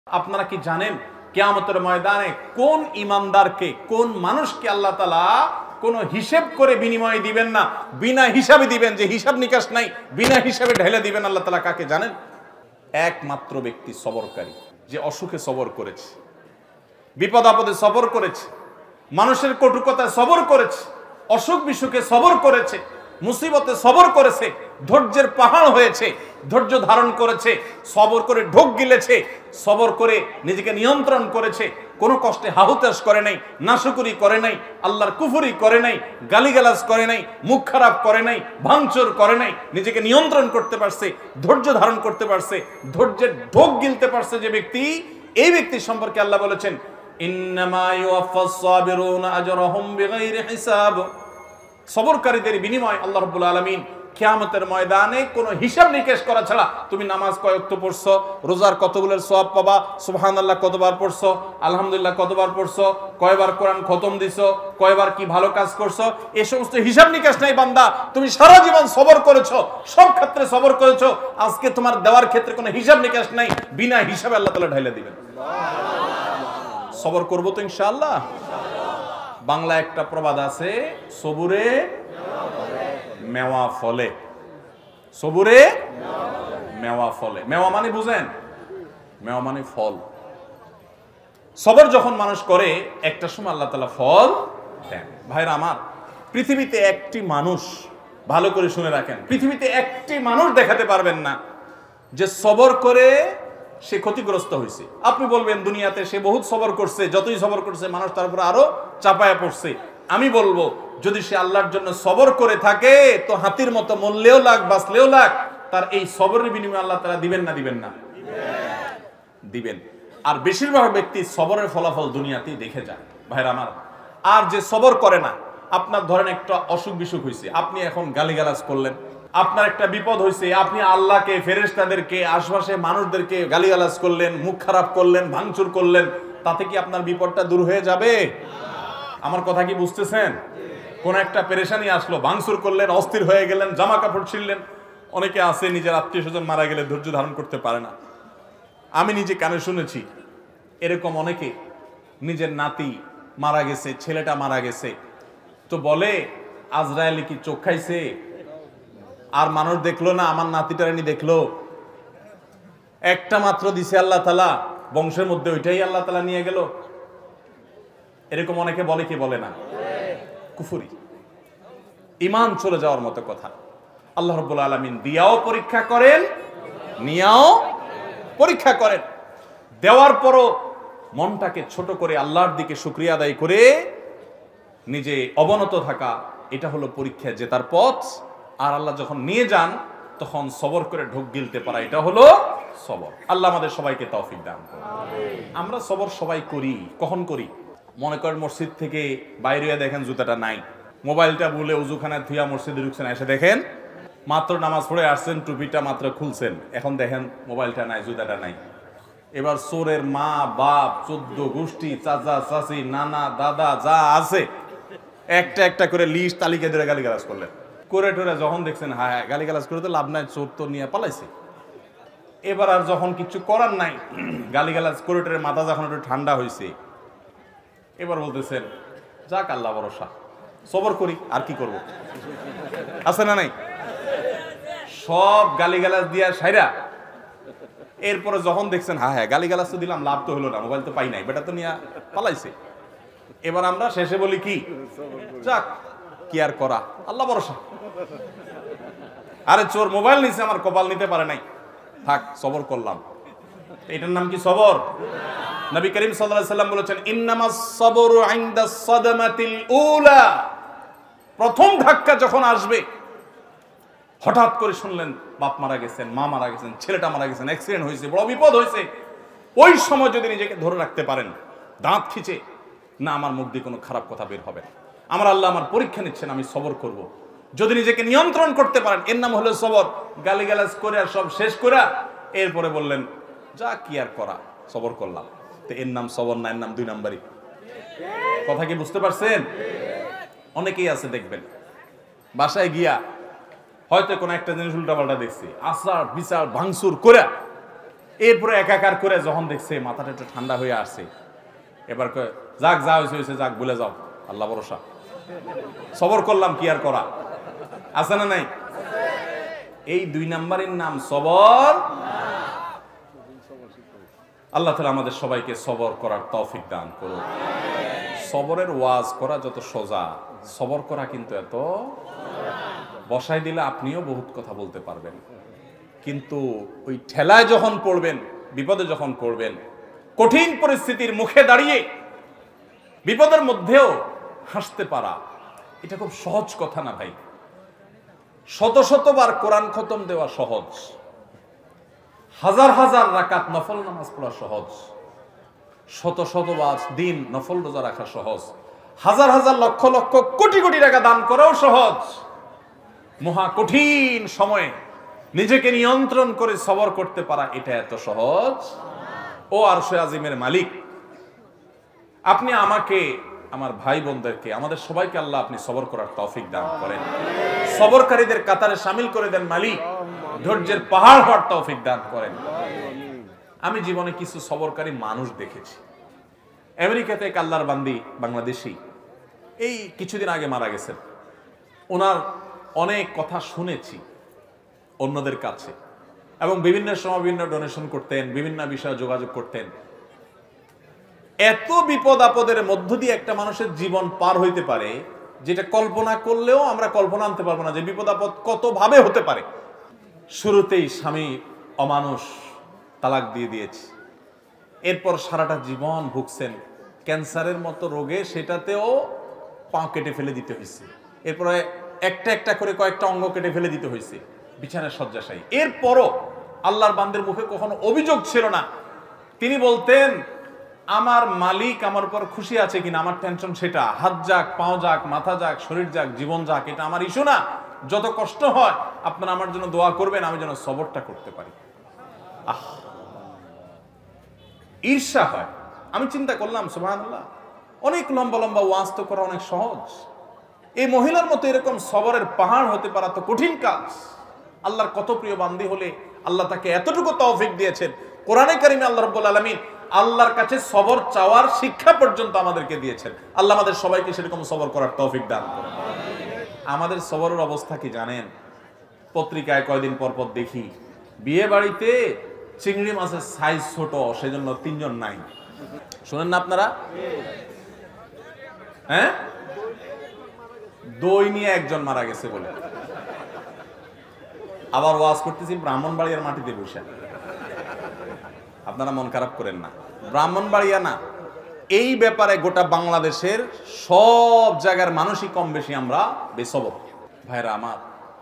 আপনারা কি জানেন কিয়ামতের ময়দানে কোন ইমানদারকে, কোন মানুষকে আল্লাহ তাআলা কোন হিসাব করে বিনিময় দিবেন না, বিনা হিসাবে দিবেন, যে হিসাব নিকাশ নাই, বিনা হিসাবে ঢেলে দিবেন আল্লাহ তাআলা কাকে জানেন? একমাত্র ব্যক্তি সবরকারী, যে অসুখে সবর করেছে, বিপদ আপদে সবর করেছে, মানুষের কটুকতায় সবর করেছে, অসুখ বিসুখে সবর করেছে, মুসিবতে সবর করেছে, ধৈর্যের পাহাড় হয়েছে, ধৈর্য ধারণ করেছে, সবর করে ঢোক গিলেছে, সবর করে নিজেকে নিয়ন্ত্রণ করেছে, কোনো কষ্টে হাহুতাশ করে নাই, নাশুকুরি করে নাই, আল্লাহর কুফরি করে নাই, গালিগালাজ করে নাই, মুখ খারাপ করে নাই, ভাঙচুর করে নাই, নিজেকে নিয়ন্ত্রণ করতে পারছে, ধৈর্য ধারণ করতে পারছে, ধৈর্যের ঢোক গিলতে পারছে যে ব্যক্তি, এই ব্যক্তি সম্পর্কে আল্লাহ বলেছেন ইন্নামা ইউওয়াফাস সাবিরুনা আজরাহুম বিগাইরি হিসাব। সবরকারীদের বিনিময় আল্লাহ রাব্বুল আলামিন কিয়ামতের ময়দানে কোনো হিসাব নিকেশ করা ছাড়া, তুমি নামাজ কয় ওয়াক্ত পড়ছো, রোজার কতগুলোর সওয়াব পাবা, সুবহানাল্লাহ কতবার পড়ছো, আলহামদুলিল্লাহ কতবার পড়ছো, কয়বার কোরআন খতম দিছো, কয়বার কি ভালো কাজ করছো, এই সমস্ত হিসাব নিকেশ নাই বান্দা। তুমি সারা জীবন সবর করেছো, সব ক্ষেত্রে সবর করেছো, আজকে তোমার দেওয়ার ক্ষেত্রে কোনো হিসাব নিকেশ নাই, বিনা হিসাবে আল্লাহ তাআলা ঢাইলা দিবেন। সবর করবো তো ইনশাআল্লাহ। বাংলা একটা প্রবাদ আছে, সবুরে মেওয়া ফলে, সবুরে মেওয়া ফলে। মেওয়া মানে বুঝেন? মেওয়া মানে ফল। সবর যখন মানুষ করে একটা সময় আল্লাহ তাআলা ফল দেন। ভাইরা আমার, পৃথিবীতে একটি মানুষ, ভালো করে শুনে রাখেন, পৃথিবীতে একটি মানুষ দেখাতে পারবেন না যে সবর করে সে ক্ষতিগ্রস্ত হয়েছে। আপনি বলবেন দুনিয়াতে সে বহুত সবর করছে, যতই সবর করছে মানুষ তার উপর আরো চাপায়া পড়ছে। আমি বলবো যদি সে আল্লাহর জন্য সবর করে থাকে তো হাতির মতো মরলেও লাগ বাঁচলেও লাগ, তার এই সবরের বিনিময়ে আল্লাহ তাআলা দিবেন না দিবেন না? দিবেন। আর বেশিরভাগ ব্যক্তি সবরের ফলাফল দুনিয়াতেই দেখে যায় ভাইরা আমার। আর যে সবর করে না, আপনার ধরেন একটা অসুখ বিসুখ হয়েছে, আপনি এখন গালিগালাজ করলেন, আপনার একটা বিপদ হয়েছে, আপনি আল্লাহকে, ফেরেশতাদেরকে, আশপাশে মানুষদেরকে গালিগালাজ করলেন, মুখ খারাপ করলেন, ভাঙচুর করলেন, তাতে কি আপনার বিপদটা দূর হয়ে যাবে? আমার কথা কি বুঝতেছেন? কোন একটা পেরেশানি আসলো, ভাঙচুর করলেন, অস্থির হয়ে গেলেন, জামা কাপড় ছিঁড়লেন। অনেকে আছে নিজের আত্মীয় স্বজন মারা গেলে ধৈর্য ধারণ করতে পারে না। আমি নিজে কানে শুনেছি এরকম অনেকে, নিজের নাতি মারা গেছে, ছেলেটা মারা গেছে, তো বলে আজরায়েল কি চোখ খাইছে, আর মানুষ দেখলো না, আমার নাতিটারানি দেখলো, একটা মাত্র দিছে আল্লাহ তাআলা, বংশের মধ্যে ওইটাই আল্লাহ তাআলা নিয়ে গেল। এরকম অনেকে বলে কি বলে না? কুফরি, ঈমান চলে যাওয়ার মতো কথা। আল্লাহ রাব্বুল আলামিন দিয়াও পরীক্ষা করেন, নিয়াও পরীক্ষা করেন। দেওয়ার পরও মনটাকে ছোট করে আল্লাহর দিকে শুকরিয়া আদায় করে নিজে অবনত থাকা, এটা হলো পরীক্ষা জেতার পথ। আর আল্লাহ যখন নিয়ে যান তখন সবর করে ঢোক গিলতে পারা, এটা হলো সবর। আল্লাহ আমাদের সবাইকে তৌফিক দান করুন। আমরা সবর সবাই করি, কখন করি? মনে করেন মসজিদ থেকে বাইরে দেখেন জুতাটা নাই, মোবাইলটা বলে উজুখানায় থুইয়া মসজিদে ঢুকছেন, এসে দেখেন মাত্র নামাজ পড়ে আসছেন, টুপিটা মাত্র খুলছেন, এখন দেখেন মোবাইলটা নাই, জুতাটা নাই। এবার চোরের মা বাপ, 14 গোষ্ঠী, চাচা চাচি, নানা দাদা যা আছে একটা একটা করে লিস্ট তালিকা ধরে গালিগালাজ করলেন, করে টোরে যখন দেখছেন হ্যাঁ হ্যাঁ গালিগালাজ করে তো লাভ নাই, চোর তো নিয়ে পালাইছে। এবার আর যখন কিছু করার নাই, গালিগালাজ করে টোরে মাথা যখন একটু ঠান্ডা হয়েছে, এবার বলতেছেন যাক আল্লাহ ভরসা, সবর করি, আর কি করব, আছে না নাই? সব গালিগালাজ দিয়া সাইরা এরপরে যখন দেখছেন হ্যাঁ হ্যাঁ গালিগালাজ তো দিলাম, লাভ তো হলো না, মোবাইল তো পাই নাই, বেটা তো নিয়ে পালাইছে। এবার আমরা শেষে বলি কি, যাক কি আর করা, আল্লাহ ভরসা। আরে চোর মোবাইল নিছে, আমার কপাল নিতে পারে নাই, থাক সবর করলাম। এটার নাম কি সবর? নবী করিম সাল্লাল্লাহু আলাইহি ওয়াসাল্লাম বলেছেন ইন্নামাস সাবরু ইনদাস সাদমাতিল উলা। প্রথম ধাক্কা যখন আসবে, হঠাৎ করে শুনলেন বাপ মারা গেছেন, মা মারা গেছেন, ছেলেটা মারা গেছেন, অ্যাক্সিডেন্ট হয়েছে, বড় বিপদ হয়েছে, ওই সময় যদি নিজেকে ধরে রাখতে পারেন, দাঁত খিচে না আমার মুখ দিয়ে কোনো খারাপ কথা বের হবে না, আমার আল্লাহ আমার পরীক্ষা নিচ্ছেন, আমি সবর করব, যদি নিজেকে নিয়ন্ত্রণ করতে পারেন, এর নাম হলো সবর। গালিগালাজ করে আর সব শেষ করে এরপরে বললেন যা কি আর করা, সবর করলাম, তো এর নাম সবর না, এর নাম 2 নাম্বারই। কথা কি বুঝতে পারছেন? অনেকেই আছে দেখবেন বাসায় গিয়া হয়তো কোনো একটা জিনিস উল্টাপাল্টা দেখছি, আচার বিচার ভাঙচুর করে এরপরে একাকার করে যখন দেখছে মাথাটা একটু ঠান্ডা হয়ে আসছে, এবার যাক যা হয়েছে যাক ভুলে যাও, আল্লাহ ভরসা, সবর করলাম, কি আর করা, আছে না নাই? এই 2 নাম্বারের নাম সবর। আল্লাহ তাআলা আমাদের সবাইকে সবর করার তৌফিক দান করুন। সবরের ওয়াজ করা যত সোজা, সবর করা কিন্তু এত, বসাই দিলে আপনিও বহুত কথা বলতে পারবেন, কিন্তু ওই ঠেলায় যখন পড়বেন, বিপদে যখন পড়বেন, কঠিন পরিস্থিতির মুখে দাঁড়িয়ে বিপদের মধ্যেও হাসতে পারা, এটা খুব সহজ কথা না ভাই। শত শতবার কোরআন খতম দেওয়া সহজ, হাজার হাজার রাকাত নফল নামাজ পড়া সহজ, শত শতবার দিন নফল রোজা রাখা সহজ, হাজার হাজার লক্ষ লক্ষ কোটি কোটি টাকা দান করাও সহজ। মহা কঠিন সময়ে নিজেকে নিয়ন্ত্রণ করে সবর করতে পারা, এটা এত সহজ। ও আরশে আজিমের মালিক, আপনি আমাকে, আমার ভাই বোনদেরকে, আমাদের সবাইকে আল্লাহ আপনি সবর করার তৌফিক দান করেন, সবরকারীদের কাতারে শামিল করে দেন মালিক, ধৈর্যের পাহাড় হওয়ার তৌফিক দান করেন। আমি জীবনে কিছু সবরকারী মানুষ দেখেছি। আমেরিকাতে এক আল্লাহর বান্দি বাংলাদেশী, এই কিছুদিন আগে মারা গেছেন। ওনার অনেক কথা শুনেছি অন্যদের কাছে, এবং বিভিন্ন সময় বিভিন্ন ডোনেশন করতেন, বিভিন্ন বিষয়ে যোগাযোগ করতেন। এত বিপদ আপদের মধ্য দিয়ে একটা মানুষের জীবন পার হইতে পারে, যেটা কল্পনা করলেও আমরা কল্পনা আনতে পারবো না যে বিপদ আপদ কত ভাবে হতে পারে। শুরুতেই স্বামী অমানুষ, তালাক দিয়ে দিয়েছে, এরপর সারাটা জীবন ভুগছেন ক্যান্সারের মতো রোগে, সেটাতেও পা কেটে ফেলে দিতে হয়েছে, এরপরে একটা একটা করে কয়েকটা অঙ্গ কেটে ফেলে দিতে হয়েছে, বিছানায় শয্যাশায়ী। এরপরও আল্লাহর বান্দের মুখে কখনো অভিযোগ ছিল না। তিনি বলতেন, আমার মালিক আমার উপর খুশি আছে কিনা, আমার টেনশন সেটা, হাত যাক, পাও যাক, মাথা যাক, শরীর যাক, জীবন যাক, এটা আমার ইস্যু না। যত কষ্ট হয় আপনারা আমার জন্য দোয়া করবেন, আমি যেন সবরটা করতে পারি। ঈর্ষা হয়। আমি চিন্তা করলাম, সুবহানাল্লাহ, অনেক লম্বা লম্বা ওয়াজ তো করা অনেক সহজ, এই মহিলার মতো এরকম সবরের পাহাড় হতে পারা তো কঠিন কাজ। আল্লাহর কত প্রিয় বান্দি হলে আল্লাহ তাকে এতটুকু তৌফিক দিয়েছেন। কোরআনে কারিমে আল্লাহ রাব্বুল আলামিন আল্লাহর কাছে সবর চাওয়ার শিক্ষা পর্যন্ত আমাদেরকে দিয়েছেন। আল্লাহ আমাদের সবাইকে সেরকম সবর করার তৌফিক দান করুন। আমাদের সবরের অবস্থা কি জানেন? পত্রিকায় কয়দিন পর পর দেখি বিয়ে বাড়িতে চিংড়ি মাছের সাইজ ছোট, সেজন্য 3 জন নাই। শুনেন না আপনারা? হ্যাঁ, দই নিয়ে 1 জন মারা গেছে বলে। আবার ওয়াজ করতেছি ব্রাহ্মণবাড়িয়ার মাটিতে বসে। আপনারা মন খারাপ করেন না, ব্রাহ্মণবাড়িয়া না, এই ব্যাপারে গোটা বাংলাদেশের সব জায়গার মানুষই কম বেশি আমরা বেসবর। ভাইরা আমার,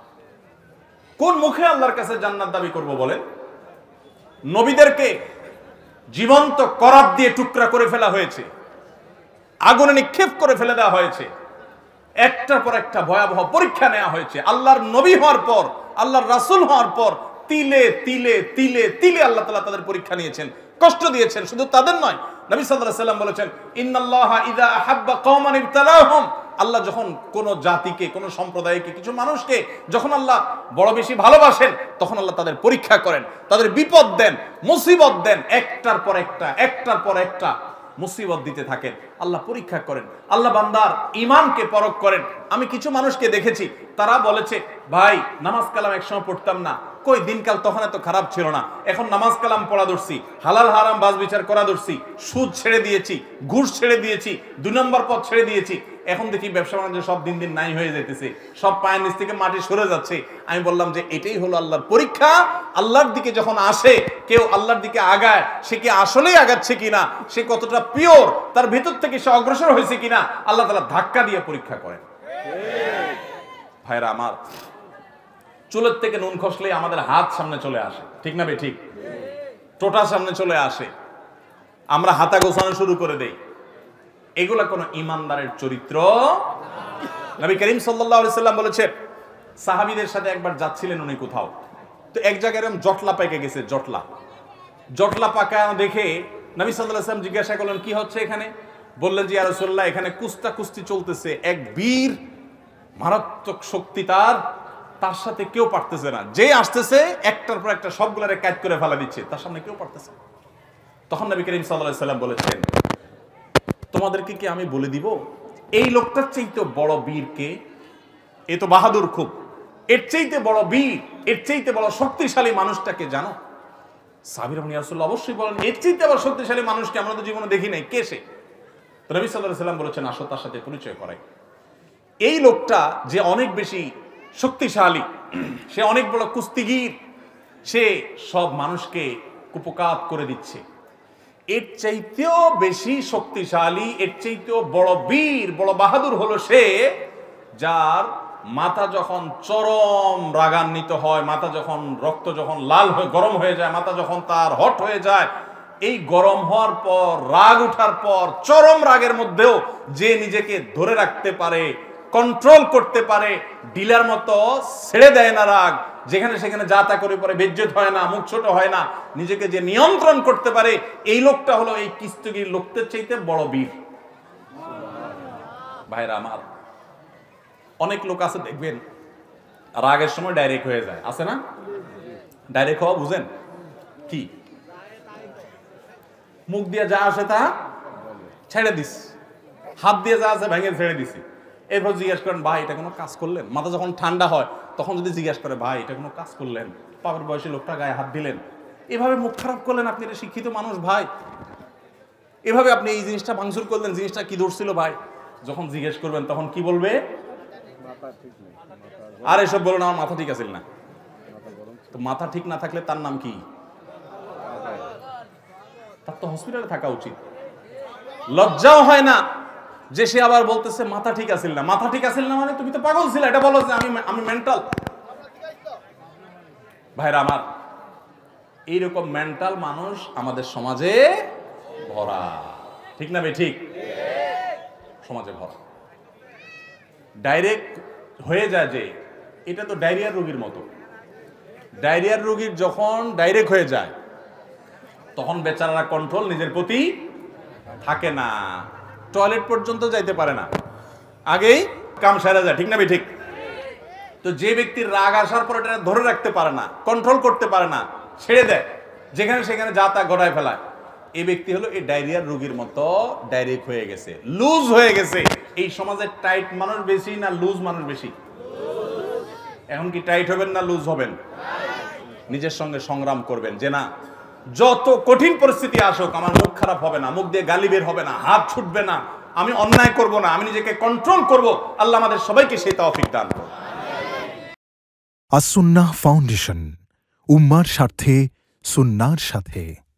কোন মুখে আল্লাহর কাছে জান্নাত দাবি করব বলেন? নবীদেরকে জীবন্ত করাত দিয়ে টুকরা করে ফেলা হয়েছে, আগুনে নিক্ষেপ করে ফেলে দেওয়া হয়েছে, একটার পর একটা ভয়াবহ পরীক্ষা নেওয়া হয়েছে। আল্লাহর নবী হওয়ার পর, আল্লাহর রাসূল হওয়ার পর তিলে তিলে তিলে তিলে আল্লাহ তাআলা তাদের পরীক্ষা নিয়েছেন, কষ্ট দিয়েছেন। শুধু তাদের নয়, নবী সাল্লাল্লাহু আলাইহি ওয়াসাল্লাম বলেছেন, ইন্নাল্লাহা ইযা আহাব্বা কওমান ইবতালাহুম, আল্লাহ যখন কোন জাতিকে, কোন সম্প্রদায়কে, কিছু মানুষকে যখন আল্লাহ বড় বেশি ভালোবাসেন, তখন আল্লাহ তাদের পরীক্ষা করেন, তাদের বিপদ দেন, মুসিবত দেন, একটার পর একটা, একটার পর একটা মুসিবত দিতে থাকেন, আল্লাহ পরীক্ষা করেন, আল্লাহ বান্দার ঈমানকে পরখ করেন। আমি কিছু মানুষকে দেখেছি, তারা বলেছে, ভাই নামাজ কালাম একসময় পড়তাম না, কই দিনকাল তখন এত খারাপ ছিল না, এখন নামাজ কালাম পড়া ধরছি, হালাল হারাম বাজ বিচার করা ধরছি, সুদ ছেড়ে দিয়েছি, ঘুষ ছেড়ে দিয়েছি, 2 নম্বর পথ ছেড়ে দিয়েছি, এখন দেখি ব্যবসা বাণিজ্য সব দিন দিন নাই হয়ে যেতেছে, সব পায়ের নিচ থেকে মাটি সরে যাচ্ছে। আমি বললাম যে এটাই হলো আল্লাহর পরীক্ষা। আল্লাহর দিকে যখন আসে কেউ, আল্লাহর দিকে আগায়, সে কি আসলেই আগাচ্ছে কিনা, সে কতটা পিওর, তার ভিতর থেকে সে অগ্রসর হয়েছে কিনা, আল্লাহ তাআলা ধাক্কা দিয়ে পরীক্ষা করেন। ভাইরা আমার, চুলের থেকে নুন খসলে আমাদের হাত সামনে চলে আসে, ঠিক না বে ঠিক? টোটা সামনে চলে আসে, আমরা হাতা গোছানো শুরু করে দেই। এগুলা কোন ইমানদারের চরিত্র। নবী করিম সাল্লাল্লাহু আলাইহি সাল্লাম বলেছেন, সাহাবীদের সাথে একবার যাচ্ছিলেন উনি কোথাও, তো এক জায়গায় এরকম জটলা পেকে গেছে, জটলা পাকা দেখে নবী সাল্লাল্লাহু আলাইহি সাল্লাম জিজ্ঞাসা করলেন, কি হচ্ছে এখানে? বললেন যে ইয়া রাসূলুল্লাহ, এখানে কুস্তি চলতেছে, এক বীর, মারাত্মক শক্তি তার, তার সাথে কেউ পারতেছে না, যে আসতেছে একটার পর একটা সবগুলারে কাজ করে ফেলা দিচ্ছে, তার সামনে কেউ পারতেছে। তখন নবী করিম সাল্লাল্লাহু আলাইহি সাল্লাম বলেছেন, তোমাদেরকে কি আমি বলে দিব এই লোকটার চাইতে বড় বীর কে? এ তো বাহাদুর খুব, এর চাইতে বড় বীর, এর চাইতে বড় শক্তিশালী মানুষটাকে জানো? সাহাবীরা বলেন, ইয়া রাসূলুল্লাহ, অবশ্যই বলেন, এর চাইতে আবার শক্তিশালী মানুষকে আমরা তো জীবনে দেখি নাই, কে সে? তো নবী সাল্লাল্লাহু আলাইহি সাল্লাম বলেছেন, আসো তার সাথে পরিচয় করাই। এই লোকটা যে অনেক বেশি শক্তিশালী, সে অনেক বড় কুস্তিগীর, সে সব মানুষকে কুপকাত করে দিচ্ছে। এর চাইতেও বেশি শক্তিশালী, এর চাইতেও বড় বীর, বড় বাহাদুর হলো সে, যার মাথা যখন চরম রাগান্বিত হয়, মাথা যখন রক্ত যখন লাল হয়ে গরম হয়ে যায়, মাথা যখন তার হট হয়ে যায়, এই গরম হওয়ার পর, রাগ উঠার পর, চরম রাগের মধ্যেও যে নিজেকে ধরে রাখতে পারে, কন্ট্রোল করতে পারে, ডিলার মতো ছেড়ে দেয় না রাগ, যেখানে সেখানে যা তা করে পরে বেজ্জত হয় না, মুখ ছোট হয় না, নিজেকে যে নিয়ন্ত্রণ করতে পারে, এই লোকটা হলো এই কুস্তিগীর লোকদের চাইতে বড় বীর। ভাইরা আমার, অনেক লোক আছে দেখবেন রাগের সময় ডাইরেক্ট হয়ে যায়, আছে না? ডাইরেক্ট হওয়া বুঝেন কি? মুখ দিয়ে যা আসে তা ছেড়ে দিস, হাত দিয়ে যা আছে ভেঙে ছেড়ে দিছি। এরপর জিজ্ঞেস করেন, ভাই এটা কোনো কাজ করলেন? মাথা যখন ঠান্ডা হয় তখন যদি জিজ্ঞেস করে, ভাই এটা কোনো কাজ করলেন? পাপের বয়সী লোকটা গায়ে হাত দিলেন, এভাবে মুখ খারাপ করলেন, আপনি এটা শিক্ষিত মানুষ ভাই, এভাবে আপনি এই জিনিসটা ভাঙচুর করলেন, জিনিসটা কি ধরছিল ভাই? যখন জিজ্ঞেস করবেন তখন কি বলবে? আর এসব বলো না, আমার মাথা ঠিক আছে না। তো মাথা ঠিক না থাকলে তার নাম কি? তার তো হসপিটালে থাকা উচিত। লজ্জাও হয় না যে সে আবার বলতেছে মাথা ঠিক আছিল না। মাথা ঠিক আছিল না মানে তুমি তো পাগল ছিলে, এটা বলো যে আমি মেন্টাল। ভাইরা আমার, এইরকম মেন্টাল মানুষ আমাদের সমাজে ভরা, ঠিক না ভাই? ঠিক, সমাজে ভরা। ডাইরেক্ট হয়ে যায় যে এটা তো ডায়রিয়ার রোগীর মতো। ডায়রিয়ার রোগীর যখন ডাইরেক্ট হয়ে যায় তখন বেচারারা কন্ট্রোল নিজের প্রতি থাকে না, টয়লেট পর্যন্ত যাইতে পারে না, আগেই কাম সারা যায়, ঠিক না ভাই? ঠিক। তো যে ব্যক্তির রাগ আসার পর এটা ধরে রাখতে পারে না, কন্ট্রোল করতে পারে না, ছেড়ে দেয়, যেখানে সেখানে যা তা গড়ায় ফেলায়, এই ব্যক্তি হলো এই ডায়রিয়ার রোগীর মতো ডাইরেক্ট হয়ে গেছে, লুজ হয়ে গেছে। এই সমাজে টাইট মানুষ বেশি না লুজ মানুষ বেশি? এখন কি টাইট হবেন না লুজ হবেন? নিজের সঙ্গে সংগ্রাম করবেন যে না, যত কঠিন পরিস্থিতি আসুক আমার মুখ খারাপ হবে না, মুখ দিয়ে গালি বের হবে না, হাত ছুটবে না, আমি অন্যায় করব না, আমি নিজেকে কন্ট্রোল করব। আল্লাহ আমাদের সবাইকে সেই তৌফিক দান করুন। আস-সুন্নাহ ফাউন্ডেশন, উম্মার স্বার্থে সুন্নাহর সাথে।